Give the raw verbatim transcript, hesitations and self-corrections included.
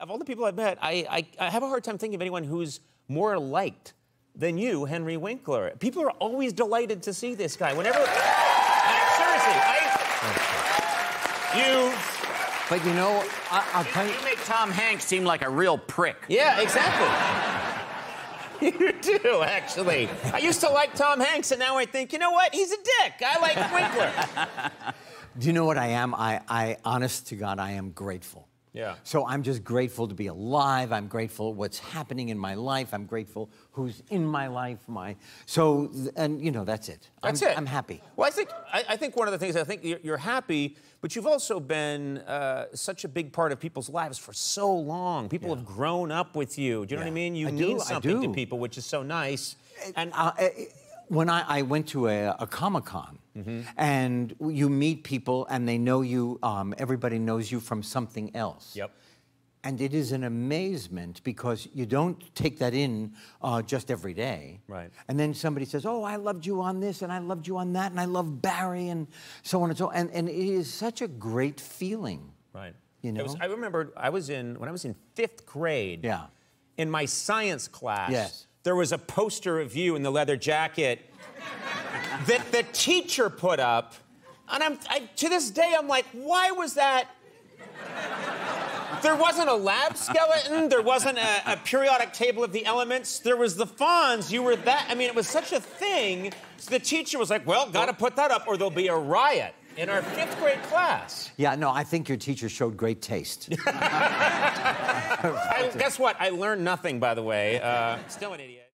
of all the people I've met, I, I, I have a hard time thinking of anyone who's more liked than you, Henry Winkler. People are always delighted to see this guy. Whenever... I, seriously, I... You... But you know, I, I'll tell you... You make Tom Hanks seem like a real prick. Yeah, exactly. You do, actually. I used to like Tom Hanks, and now I think, you know what? He's a dick. I like Winkler. Do you know what I am? I, I, honest to God, I am grateful. Yeah. So I'm just grateful to be alive. I'm grateful what's happening in my life. I'm grateful who's in my life. My so and you know that's it. That's I'm, it. I'm happy. Well, I think I, I think one of the things I think you're, you're happy, but you've also been uh, such a big part of people's lives for so long. People Yeah. have grown up with you. Do you know Yeah. what I mean? You I mean do, I something do. to people, which is so nice. And uh, when I, I went to a, a Comic-Con, mm-hmm. and you meet people and they know you. Um, everybody knows you from something else. Yep. And it is an amazement because you don't take that in uh, just every day. Right. And then somebody says, oh, I loved you on this, and I loved you on that, and I love Barry, and so on and so on. And, and it is such a great feeling. Right. You know? It was, I remember I was in, when I was in fifth grade, Yeah. in my science class, Yes. there was a poster of you in the leather jacket that the teacher put up. And I'm, I, to this day, I'm like, why was that? There wasn't a lab skeleton. There wasn't a, a periodic table of the elements. There was the Fonz. You were that. I mean, it was such a thing. So the teacher was like, well, got to put that up or there'll be a riot in our fifth grade class. Yeah, no, I think your teacher showed great taste. I, guess what? I learned nothing, by the way. Uh, still an idiot.